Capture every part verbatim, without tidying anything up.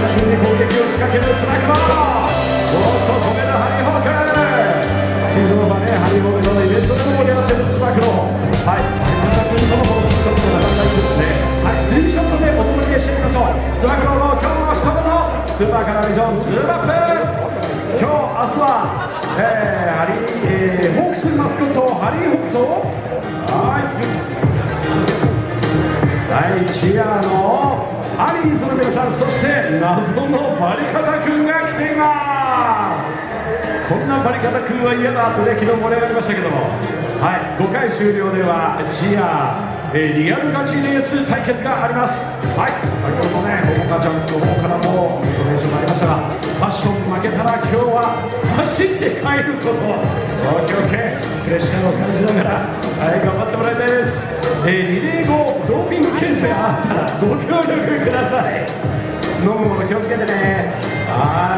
君に攻撃を仕掛けるつば九郎。おっと止めるハリーホーク。地上波ね、ハリーホークのイベントでも盛り上がってるつば九郎。はい、丸方君とのこのツーショットがなかなかいいですね。はい、ツーショットでお届けしていきましょう。つば九郎の今日の一言、スーパーカラービジョンツーマップ。今日、明日は、えー、ハリー、えー、ホークスマスコットハリーホークと、はい第一夜のハリーズの皆さん、そして謎のバリカタ君が来ています。こんなバリカタ君は嫌だとね、昨日盛り上がりましたけども、はい、ごかい終了ではチア、えー、リアルガチレース対決があります。はい、先ほどね、ほこかちゃんの方からもインフォメーションがありましたが、ファッション負けたら今日は走って帰ること。オッケーオッケー、プレッシャーを感じながら、はい、頑張ってもらいたいです。えー、リレー後ドーピングケースがあったらご協力ください。飲むもの気をつけてね。はい、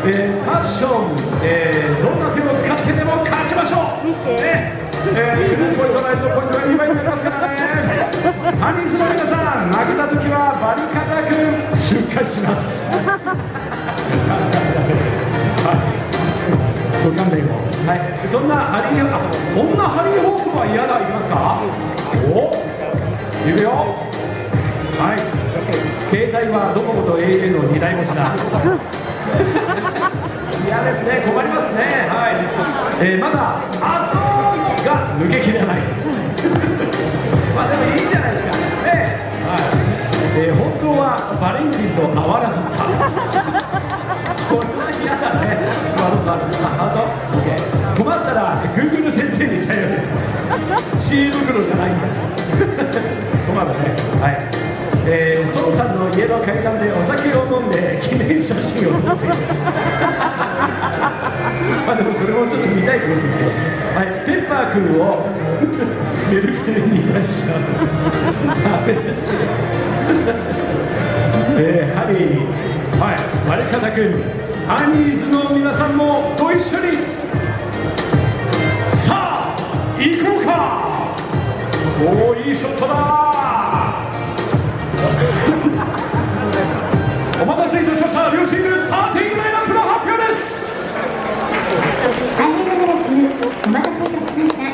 えー、パッション、えー、どんな手を使ってでも勝ちましょう。ね、えー、グループポイント大事のポイントがにばいになりますからね。ハニーズの皆さん、負けた時はバリカタ君出荷します。ご勘弁を。はい、そんなハリー、あ、こんなハリーホークは嫌だ、いきますか。お、いくよ。はい、携帯はドコモと エーエー のにだい持ちだ。嫌ですね、困りますね。はい、えー、まだアゾーが抜けきれない。まあでもいいんじゃないですかね。はい、えー、本当はバレンティンと合わなかった。そんな嫌だね。スワローさん、あと、OK、困ったら Google 先生に頼る。知恵袋じゃないんだ。困るね。はい、えー、孫さんの家の階段でお酒を飲んで記念写真を撮っている。まあでもそれもちょっと見たい気がするけど、はい、ペッパー君をメルケルに出しちゃう。ダメですよ。えー、ハリー、はい、バリカタ君、ハニーズの皆さんもご一緒に、さあ行こうか。おお、いいショットだ。お待たせいたしました。両チームスターティングラインナップの発表です。 大変長らくお待たせいたしました。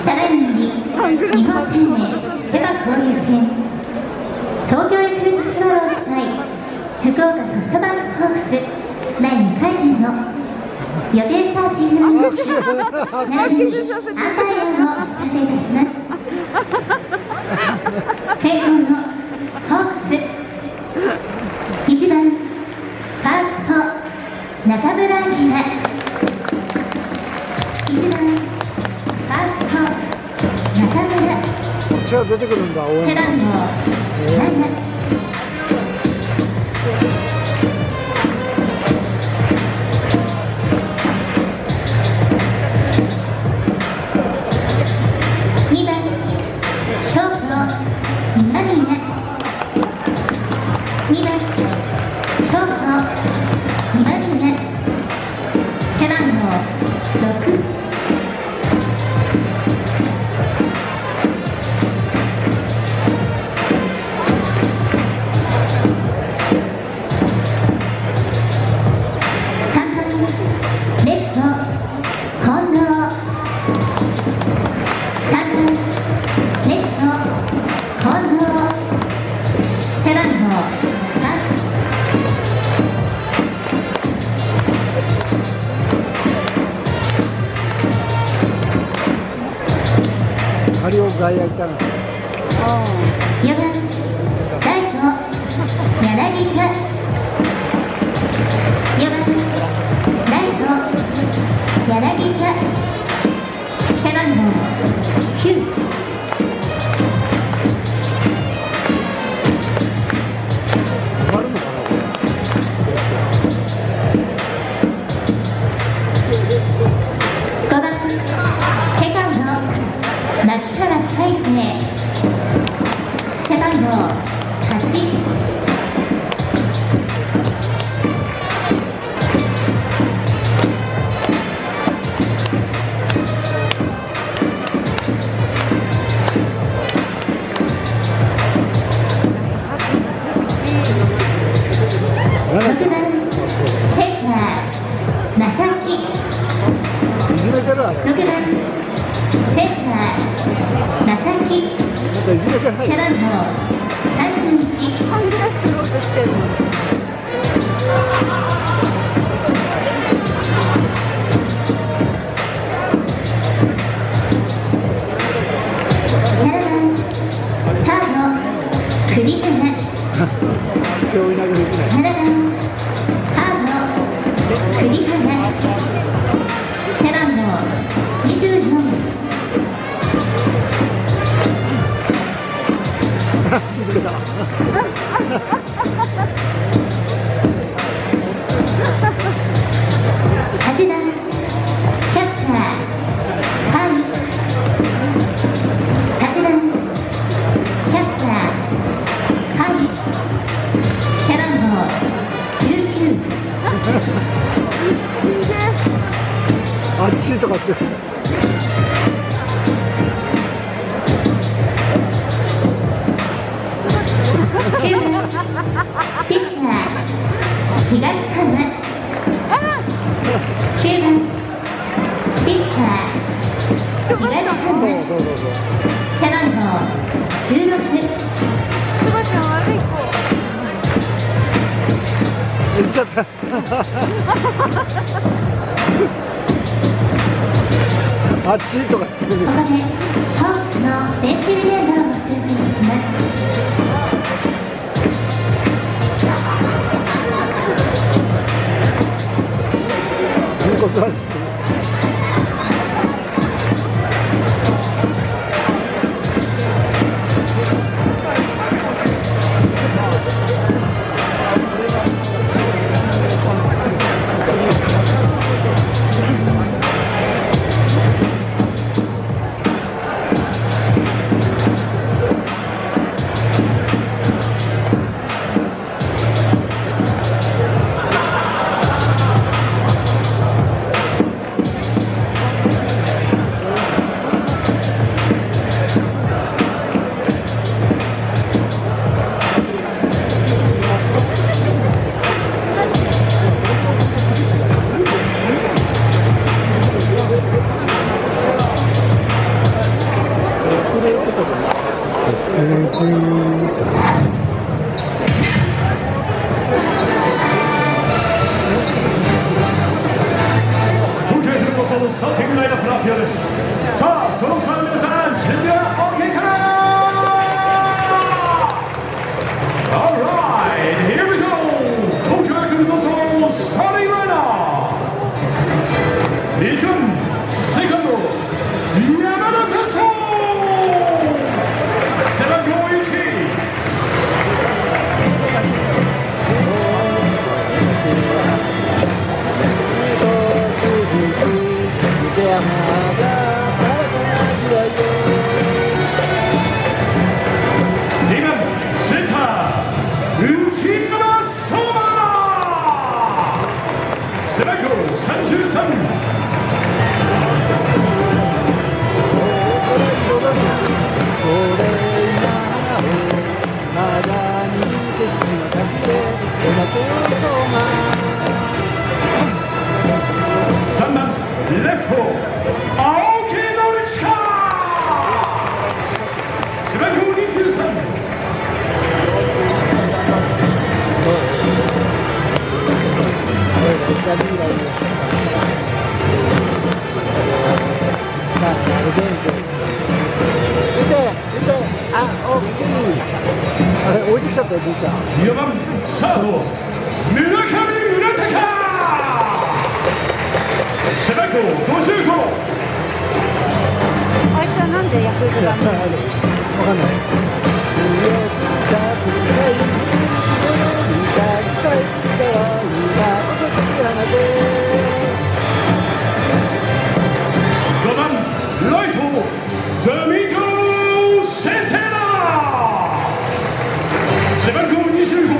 ただいまより日本生命セ・パ交流戦東京ヤクルトスワローズ対福岡ソフトバンクホークスだいにかい戦の予定スターティングラインナップ並びにアンパイアをお知らせいたします。先攻のホークス、いちばんファースト中村晃、いちばんファースト中村、 こっちは出てくるんだ、応援背番号なな、にばんショート今宮、にばんショート今宮、背番号ろく、さんばんレフト近藤、さんばんレフト近藤、背番号さん、 ハリオ外野いたな。 よばんライト柳田、よばんライト柳田、背番号きゅう、 埋まるのかな、これ。 ごばんセカンド牧原大成、背番号はち、 ろくばんセンター正木。 いじめてるわね。 ろくばんセンター正木。 またいじめてない。 背番号さんじゅういち。 サングラス取ろうとしてるの。 栗原。 背負い投げできない。 ななばんサード栗原。背番号にじゅうよん。 気づけた。 はちばんキャッチャー甲斐。はちばんキャッチャー背番号じゅうきゅう。 あっちとかって。 きゅうばんピッチャー東浜。きゅうばんピッチャー東浜。 そうそうそうそう。 背番号じゅうろく。 すばちゃん悪い子。 行っちゃった。あっちとかって。 ここでホークスのベンチリレーのお知らせをします。 いいことある。 スターティングラインナップの発表です。さあ、そのさん皆さん準備は OK かな。 Alright, here we go! 東京ヤクルトのスターティングライナー、一番セカンド山田哲人、背番号いち。にばんセンター内山相馬、背番号さんじゅうさん。さんばんレフト青木宣親、背番号にじゅうさん。 あれ置いてきちゃったよ、ブーちゃん。 よんばんサード村上宗隆、背番号ごじゅうご。 あいつはなんでヤクルトだね。 わかんない。 ごばんライトドミンゴ・センテナ、背番号にじゅうご。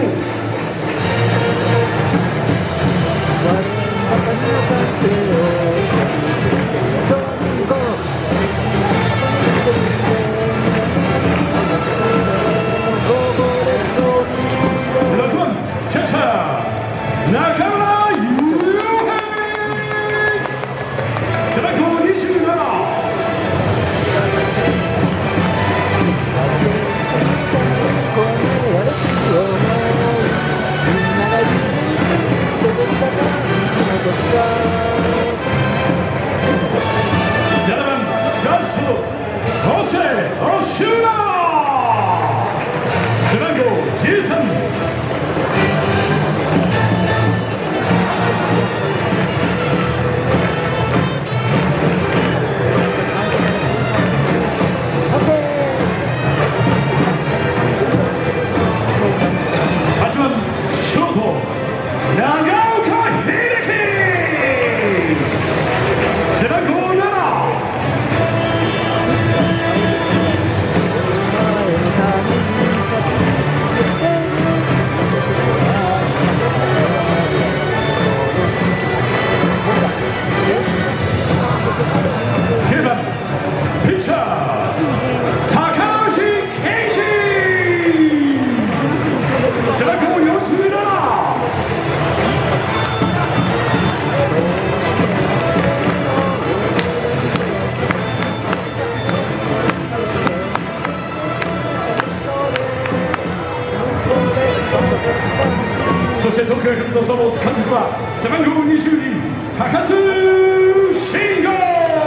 して東京ヤクルトスワローズ監督は背番号にじゅうに高津慎吾。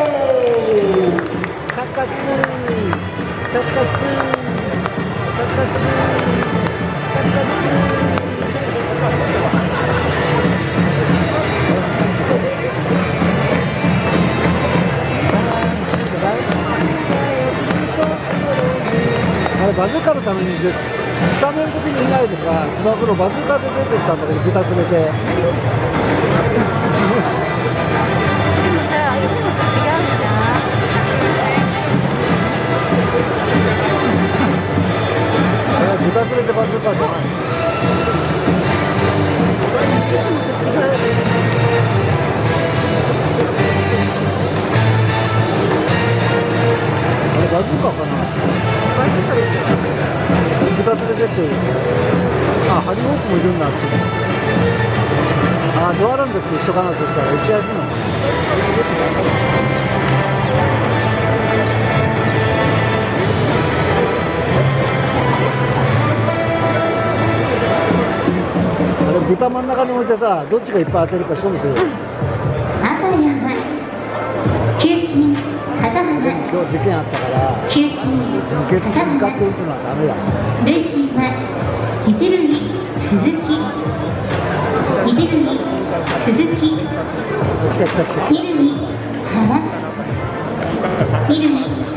高津高津高あれバズーカのためにでスタメン的にいないでさ、つば九郎バズーカで出てったんだけど、豚連れて。 ああいうのと違うな。 あれ豚連れてバズーカじゃない。あれバズーカかな。豚連れてって、あ、ハリーホークもいるんだって。あ、ドアランドと一緒かな、そしたら打ち合わせの。あれ豚真ん中に置いてさ、どっちがいっぱい当てるか勝負する。 赤山、球審風間、 今日事件あったから球審ゲッツ風間、 向かって打つのはダメだ。 塁審は一塁鈴木、一塁鈴木、 来た来た来た。 二塁原、二塁